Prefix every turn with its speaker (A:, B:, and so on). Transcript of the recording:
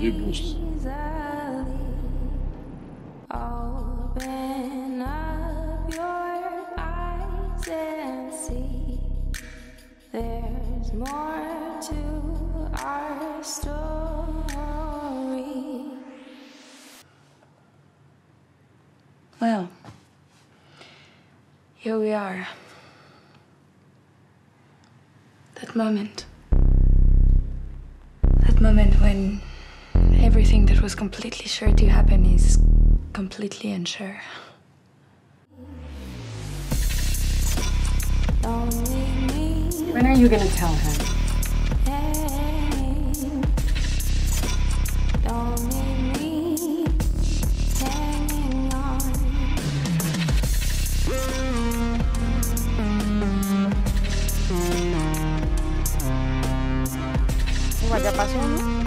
A: Rhythmus.
B: Open up your eyes and see there's more to our story.
C: Well, here we are. That moment. That moment when everything that was completely sure to happen is completely unsure.
D: When are you gonna tell him?
E: Wajah pasnya